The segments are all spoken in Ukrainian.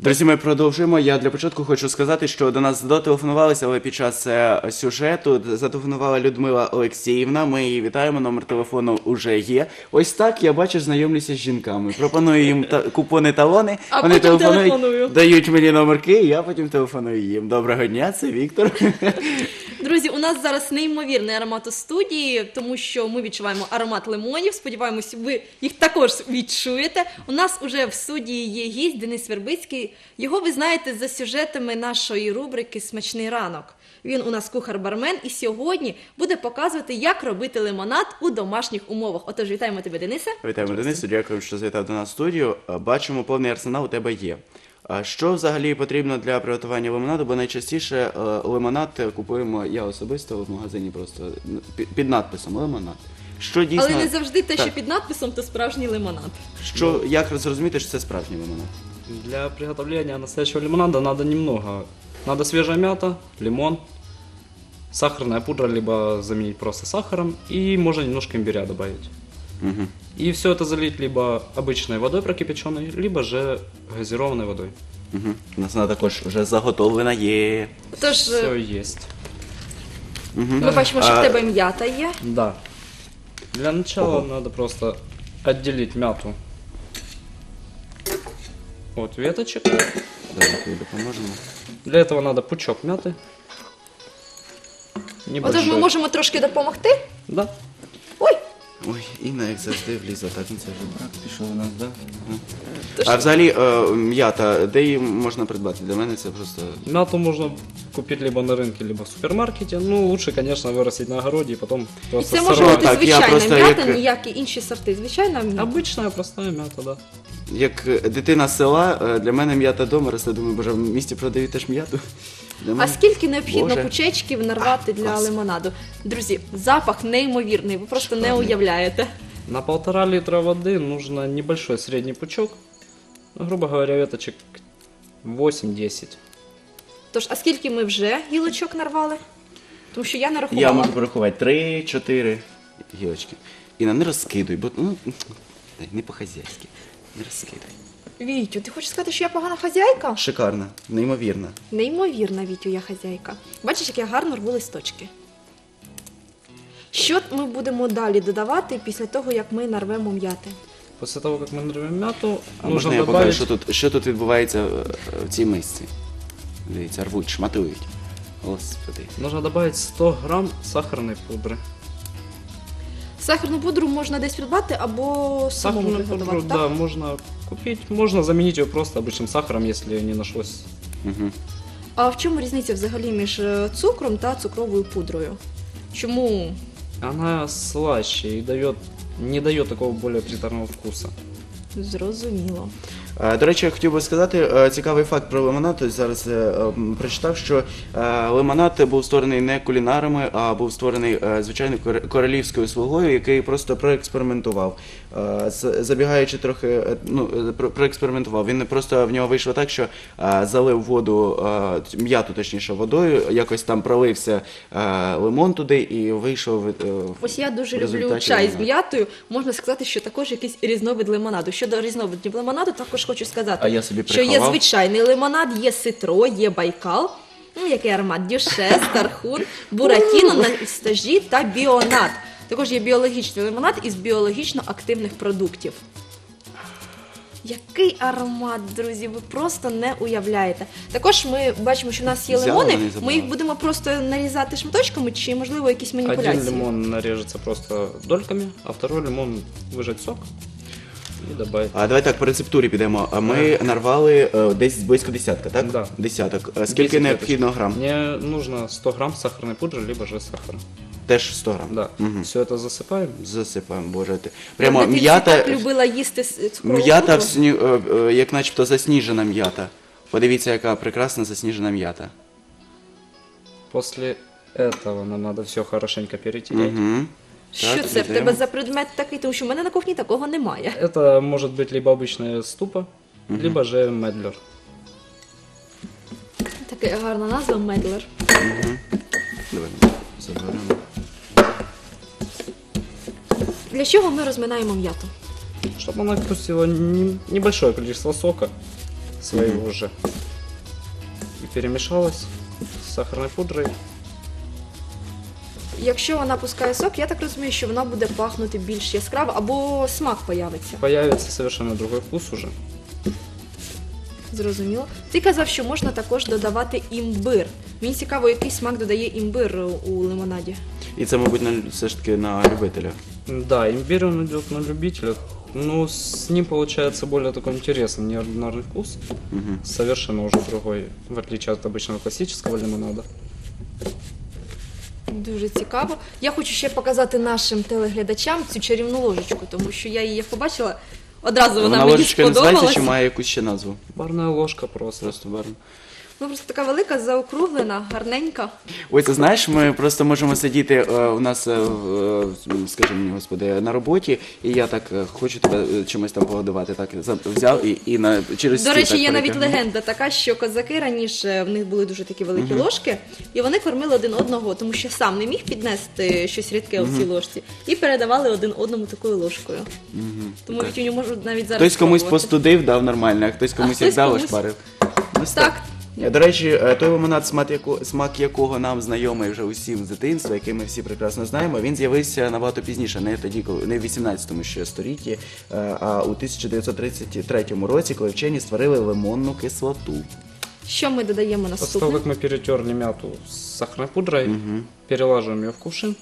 Друзі, ми продовжуємо. Я для початку хочу сказати, що до нас дотелефонувалися, але під час сюжету зателефонувала Людмила Олексіївна. Ми її вітаємо, номер телефону вже є. Ось так я бачу, знайомлюся з жінками. Пропоную їм купони, талони. А вони потім телефонують, телефоную. дають мені номерки, і я потім телефоную їм. Доброго дня, це Віктор. Друзі, у нас зараз неймовірний аромат у студії, тому що ми відчуваємо аромат лимонів. Сподіваємось, ви їх також відчуєте. У нас уже в студії є гість Денис Вербицький. Його ви знаєте за сюжетами нашої рубрики «Смачний ранок». Він у нас кухар-бармен і сьогодні буде показувати, як робити лимонад у домашніх умовах. Отож, вітаємо тебе, Денисе. Вітаємо, Денису, дякую, що завітав до нас в студію. Бачимо, повний арсенал у тебе є. Що взагалі потрібно для приготування лимонаду? Бо найчастіше лимонад купуємо я особисто в магазині просто під надписом «лимонад». Що дійсно... Але не завжди те, Так. що під надписом, то справжній лимонад. Як зрозуміти, що це справжній лимонад? Для приготовления настоящего лимонада надо немного. Надо свежая мята, лимон, сахарная пудра, либо заменить просто сахаром, и можно немножко имбиря добавить. Угу. И все это залить либо обычной водой прокипяченной, либо же газированной водой. Угу. У нас вона також вже заготовлена є. Тож, Все есть. ми бачимо, що в тебе м'ята є. Да. Для начала надо просто отделить мяту от веточек. Давай тобі допоможемо. Для этого надо пучок мяты. Отож, ми Небольшой. можемо трошки допомогти. Да. Ой, Ой, Інна, як завжди, влізла. Так, ну це вже брак пішов у нас, да? Ага. Тож- А взагалі, м'ята, де її можна придбати? Для мене це просто... Мяту можно купить либо на рынке, либо в супермаркете. Ну, лучше, конечно, вырастить на огороде и потом і просто це може сорвать. бути Так, я звичайна просто м'ята, як- ніякі інші сорти. Звичайна м'ята. Обычная простая мята, да. Як дитина з села, для мене м'ята дома росте. Думаю, боже, в місті продають теж м'яту. Для А мене- скільки необхідно Боже. пучечків нарвати для клас. лимонаду? Друзі, запах неймовірний, ви просто не Шикарний. уявляєте. На 1,5 литра воды нужно небольшой средний пучок. Ну, грубо говоря, веточек 8-10. Тож, а скільки ми вже гілочок нарвали? Тому що я не Я рахувала. можу порахувати 3-4 гілочки. Інна, не розкидуй, бо не по-хазяйськи. Не розкидуй. Вітю, ти хочеш сказати, що я погана хазяйка? Шикарна, неймовірна. Неймовірна, Вітю, я хазяйка. Бачиш, як я гарно рву листочки. Що ми будемо далі додавати після того, як ми нарвемо м'яти? После того, как мы нарвем мяту, А нужно можна я покажу, добавить... що тут відбувається в цій мисці? Дивіться, рвуть, шматують. Господи. Нужно добавить 100 грамм сахарной пудры. Сахарну пудру можна десь придбати або самому Сахарную пудру, приготувати, да, так? можно купить. Можно заменить ее просто обычным сахаром, если не нашлось. Угу. А в чому різниця взагалі між цукром та цукровою пудрою? Чому? Она слаще и не дает такого более приторного вкуса. Зрозуміло. До речі, я хотів би сказати цікавий факт про лимонад. Ось зараз прочитав, що лимонад був створений не кулінарами, а був створений звичайно королівською слугою, який просто проекспериментував. Забігаючи трохи, проекспериментував. Він просто в нього вийшло так, що залив воду, м'яту точніше водою, якось там пролився лимон туди і вийшов. Ось я дуже в люблю результаті чай з лимонад. м'ятою. Можна сказати, що також якийсь різновид лимонаду. Щодо різновидів лимонаду, також хочу сказати, А я собі що є приховав. звичайний лимонад, є ситро, є байкал, який аромат, дюшес, тархун, буратіно на стажі та біонат. Також є біологічний лимонад із біологічно активних продуктів. Який аромат, друзі, ви просто не уявляєте. Також ми бачимо, що в нас є Взяла, лимони, не забрала. ми їх будемо просто нарізати шматочками, чи, можливо, якісь Один маніпуляції. лимон нарежется просто дольками, а второй лимон выжать сок и добавить. Давай так, по рецептурі підемо. Ми нарвали десь близько десятка, так? Да. Десяток. Скільки 10 необхідно веточек. грам? Мне нужно 100 грамм сахарной пудры, либо же сахара. Теж 100 грам. Да. Мгм. Все это засыпаем. Засипаємо, боже ти. Я в Прямо дитинстві м'ята, так любила їсти цукрову м'ята пудру. як начебто засніжена м'ята. Подивіться, яка прекрасна засніжена м'ята. После этого нам надо все хорошенько перетереть. Угу. Що це в тебе за предмет такий? Тому що в мене на кухні такого немає. Это может быть либо обычная ступа, либо же медлер. Така гарна назва медлер. Давай заберемо. Для чого ми розминаємо м'яту? Чтобы она отпустила небольшое количество сока. своего уже. И перемешалось с сахарной пудрой. Якщо вона пускає сок, я так розумію, що вона буде пахнути більш яскраво або смак появиться. Появится совершенно другой вкус уже. Зрозуміло. Ти казав, що можна також додавати імбир. Мені цікаво, який смак додає імбир у лимонаді. І це, мабуть, все ж таки на любителя. Да, имбирь он идет на любителя. Но с ним получается более такой интересный, неординарный вкус. Мгм. Совершенно уже другой, в отличие от обычного классического лимонада. Дуже цікаво. Я хочу ще показати нашим телеглядачам цю чарівну ложечку, тому що я її побачила, одразу вона мені ложечка називається сподобалась. чи має якусь ще назву? Барная ложка просто. Просто барна. Ну, просто така велика, заокруглена, гарненька. Ой, це знаєш, ми просто можемо сидіти у нас, скажи мені, господи, на роботі, і я так хочу тебе чимось там погодувати. Так взяв і через До стіл речі, так є навіть перетягнув. легенда така, що козаки раніше, в них були дуже такі великі ложки, і вони кормили один одного, тому що сам не міг піднести щось рідке у цій ложці, і передавали один одному такою ложкою. Тому Так. Вітюню можу навіть зараз Хтось комусь спробувати. постудив, дав нормально, а хтось комусь як хтось дав, комусь- ошпарив. Ось Так. До речі, той лимонад, смак якого нам знайомий вже усім з дитинства, який ми всі прекрасно знаємо, він з'явився набагато пізніше, не тоді, не в 18 ще столітті, а у 1933 році, коли вчені створили лимонну кислоту. Що ми додаємо После того, наступне? как мы перетерли мяту с сахарной пудрой, перелаживаем ее в кувшин.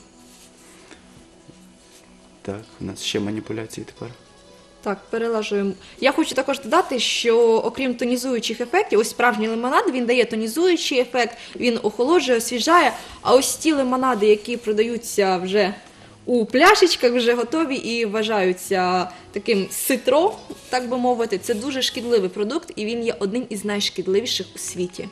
Так, у нас ще маніпуляції тепер. Так, перелажуємо. Я хочу також додати, що окрім тонізуючих ефектів, ось справжній лимонад, він дає тонізуючий ефект, він охолоджує, освіжає, а ось ті лимонади, які продаються вже у пляшечках, вже готові і вважаються таким ситро, так би мовити, це дуже шкідливий продукт, і він є одним із найшкідливіших у світі.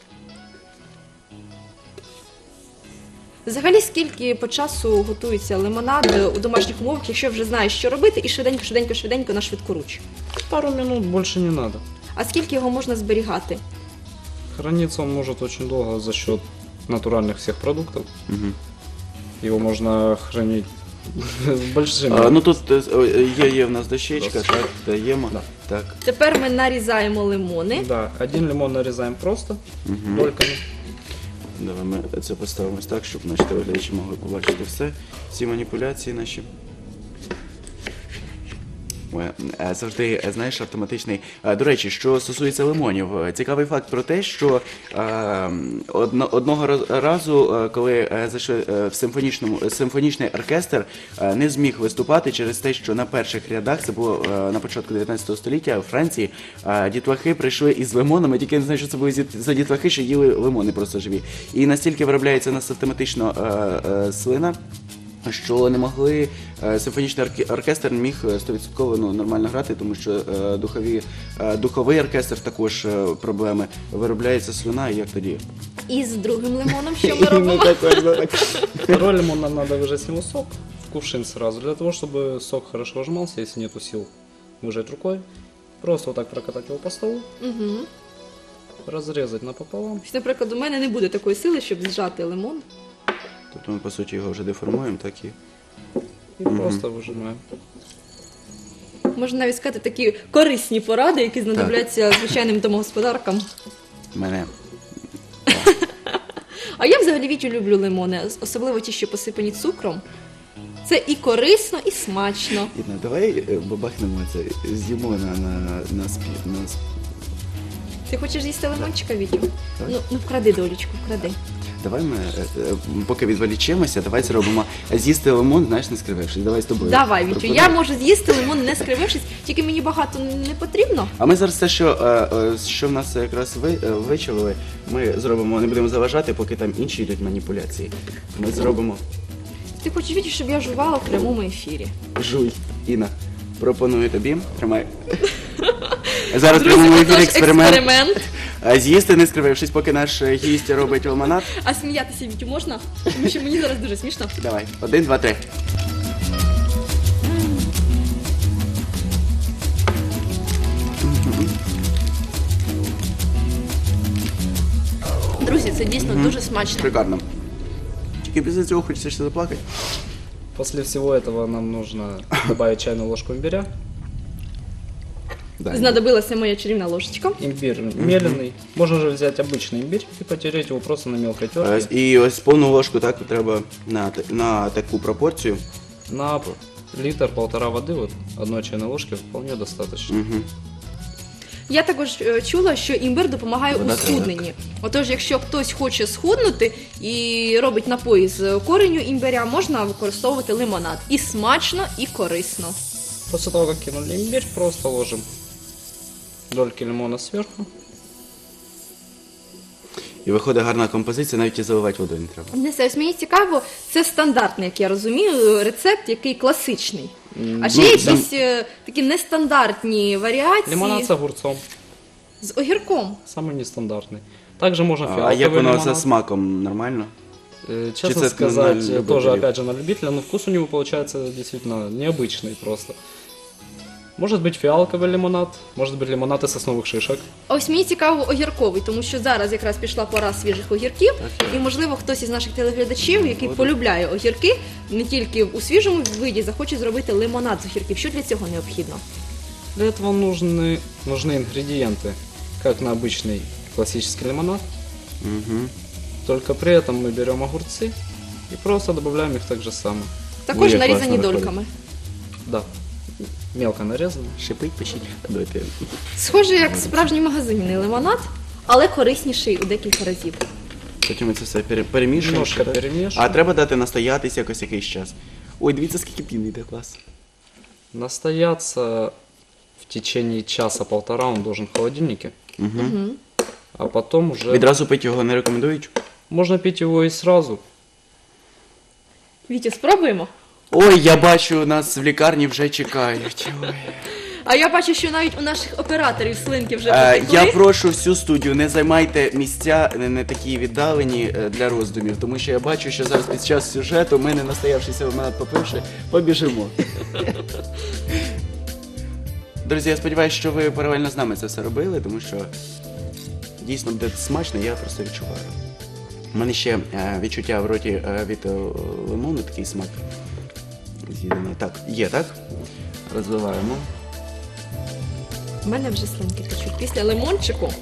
Взагалі, скільки по часу готується лимонад у домашніх умовах, якщо вже знаєш, що робити, і швиденько на швидкоруч? Пару минут, больше не надо. А скільки його можна зберігати? Храниться он может очень долго за счет натуральных всех продуктов. Угу. Его можно хранить большими. Ну тут є в нас дощечка, так, даємо. Да. Так. Тепер ми нарізаємо лимони. Да, один лимон нарезаем просто, дольками. Давай ми це поставимо ось так, щоб наші телеглядачі могли побачити все, всі маніпуляції наші. Ой, завжди, знаєш, автоматичний. До речі, що стосується лимонів, цікавий факт про те, що одного разу, коли зайшли в симфонічний оркестр, не зміг виступати через те, що на перших рядах, це було на початку 19 століття, у Франції, дітлахи прийшли із лимонами, тільки не знаю, що це були за дітлахи, що їли лимони просто живі. І настільки виробляється у нас автоматично слина, що не могли, симфонічний оркестр не міг 100% нормально грати, тому що духовий оркестр також проблеми. Виробляється слина, і як тоді? І з другим лимоном, що ми робимо? Второй лимон нам надо выжать с него сок в кувшин сразу, для того, чтобы сок хорошо выжимался, если нету сил выжать рукой. Просто вот так прокатать его по столу, разрезать напополам. Ось, наприклад, у мене не буде такої сили, щоб зжати лимон. Тобто ми, по суті, його вже деформуємо, так і... И просто выжимаем. Можна навіть сказати такі корисні поради, які знадобляться звичайним домогосподаркам. Мене. А я взагалі Вітю люблю лимони, особливо ті, що посипані цукром. Це і корисно, і смачно. Ідна, давай бабахнемо це, з'їмо на Ти хочеш з'їсти лимончика, Вітю? Ну вкради, долічку, вкради. Давай ми, поки відволічемося, давай зробимо з'їсти лимон, знаєш, не скривившись. Давай з тобою. Давай, Вітю, пропоную. я можу з'їсти лимон, не скривившись, тільки мені багато не потрібно. А ми зараз те, що в нас якраз вичавили, ми зробимо, не будемо заважати, поки там інші йдуть маніпуляції. Ми зробимо Ти хочеш, Вітю, щоб я жувала в прямому ефірі. жуй. Інна, пропоную тобі, тримай. Зараз Друзі, прямому це ефірі наш експеримент. З'їсти, не скривившись, поки наш гість робить лимонад. А сміятися, Вітю, можна? Тому що мені зараз дуже смішно. Давай, 1, 2, 3. Друзі, це дійсно дуже смачно. Шикарно. Тільки після цього хочеться ще заплакати. После всего этого нам нужно добавить чайную ложку имбиря. Да. Знадобилася моя чарівна ложечка. Имбирь меленый. Можно же взять обычный имбирь и потереть его просто на мелкой терке. І ось повну ложку так треба на таку пропорцію. На литр-полтора воды, вот одной чайной ложки вполне достаточно. Угу. Я також чула, що імбир допомагає Вода у схудненні. Отож, якщо хтось хоче схуднути і робить напої з кореню імбиря, можна використовувати лимонад. І смачно, і корисно. После того, как кинули имбирь, просто ложим дольки лимона сверху. І виходить гарна композиція, навіть і заливати водою не треба. Денисе, ось мені цікаво, це стандартний, як я розумію, рецепт, який класичний. А ще є там- якісь такі нестандартні варіації Лимонад с огурцом. з огірком. Самый нестандартный. Также можно А фиалковый як воно за лимонад. смаком? Нормально? Честно это сказать, на любителя? тоже опять же на любителя, но вкус у него получается действительно необычный просто. Может быть фиалковый лимонад, может быть лимонад из сосновых шишек. А ось мені цікаво огірковий, тому що зараз якраз пішла пора свіжих огірків, і, можливо, хтось із наших телеглядачів, який полюбляє огірки, не тільки у свіжому виді, захоче зробити лимонад з огірків. Що для цього необхідно? Для этого нужны ингредиенты, как на обычный классический лимонад, Угу. только при этом мы берем огурцы и просто добавляем их так же само. Також як нарізані класно дольками. Да, мелко нарезано. Шипить, пишіть. Давайте. Схоже, як справжній магазинний лимонад, але корисніший у декілька разів. Потім ми це все перемішуємо. Немножко так? перемешиваем. А треба дати настоятись якийсь час. Ой, дивіться, скільки піни йде, клас. Настояться в течение часа-полтора он должен в холодильнике, а потом уже Відразу пити його не рекомендують? можно пить его и сразу. Вітю, спробуємо? Ой, я бачу, нас в лікарні вже чекають. Ой. А я бачу, що навіть у наших операторів слинки вже Я потекли. прошу всю студію, не займайте місця не такі віддалені для роздумів, тому що я бачу, що зараз під час сюжету ми, не настоявшися лимонад попивши, побіжимо. Друзі, я сподіваюся, що ви паралельно з нами це все робили, тому що дійсно буде смачно, я просто відчуваю. У мене ще відчуття в роті від лимону, такий смак. З'єднаний. Так, є, так? Розливаємо. У мене вже слинки течуть. Після лимончику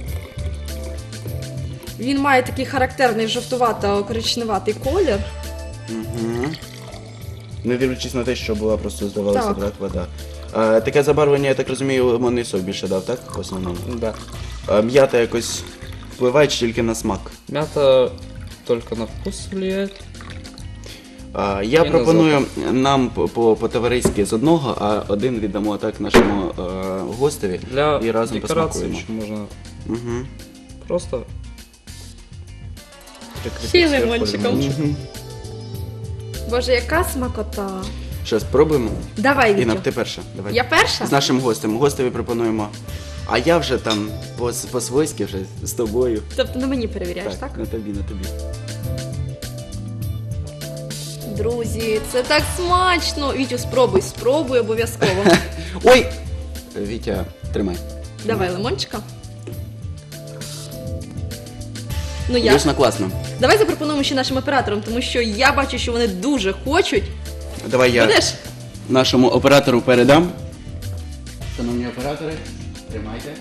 він має такий характерний жовтувато-коричневатий колір. Угу. Не дивлячись на те, що була просто, здавалося, Так. так, вода. Таке забарвлення, я так розумію, лимонний сок більше дав, так? В основному. Да. М'ята якось впливає чи тільки на смак. Мята только на вкус влияет. Я І на пропоную нам по-товариськи з одного, а один віддамо так нашому гостеві Для і разом декорации посмакуємо. еще можно Угу. просто прикрепить Ще й сверху лимончиком. лимончик. Боже, яка смакота. Що, спробуємо? Давай, Інна, Вітю. ти перша. Давай. Я перша? З нашим гостем. Гостеві пропонуємо. А я вже там по-свойськи вже з тобою. Тобто на мені перевіряєш, так? На тобі, на тобі. Друзі, це так смачно. Вітю, спробуй обов'язково. Ой! Вітя, тримай. Давай лимончика. Ну як? Дійсно класно. Давай запропонуємо ще нашим операторам, тому що я бачу, що вони дуже хочуть. Давай я Будеш? нашому оператору передам. Шановні оператори, тримайте.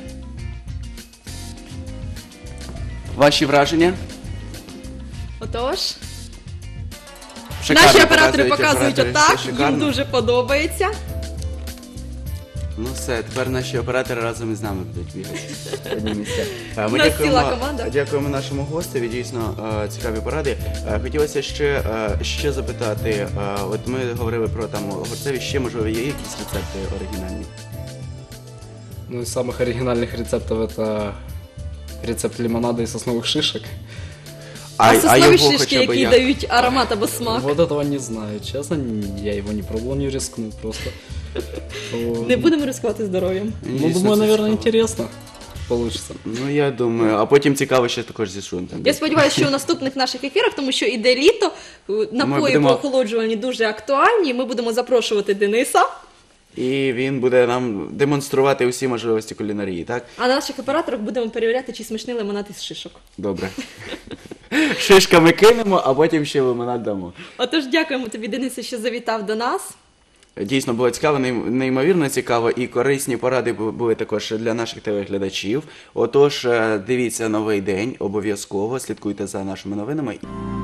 Ваші враження? Отож. Шикарно Наші оператори показують оператори, отак, все їм шикарно. дуже подобається. Ну все, тепер наші оператори разом із нами будуть бігати. в одні місця. У нас ціла команда. Дякуємо нашому гостеві, дійсно цікаві поради. Хотілося ще запитати, от ми говорили про там огурцеві, ще можливо є якісь рецепти оригінальні? Ну, из самых оригинальных рецептов это рецепт лимонада из сосновых шишек. А соснові його шишки, хоча б які як? дають аромат або смак. Вот этого не знаю. Честно, я его не пробовал, не рискну просто. Не будемо ризикувати здоров'ям. Ну, Дійсно, думаю, це наверное, цікаво. интересно получится. Ну я думаю, а потім цікаво ще також зі шунтом. Я сподіваюся, що у наступних наших ефірах, тому що іде літо, напої будемо- охолоджувальні дуже актуальні. Ми будемо запрошувати Дениса, І він буде нам демонструвати усі можливості кулінарії, так? а на наших операторах будемо перевіряти, чи смачний лимонад із шишок. Добре. Шишками кинемо, а потім ще лимонад дамо. Отож, дякуємо тобі, Денисе, що завітав до нас. Дійсно було цікаво, неймовірно цікаво, і корисні поради були також для наших телеглядачів. Отож, дивіться «Новий день», обов'язково слідкуйте за нашими новинами.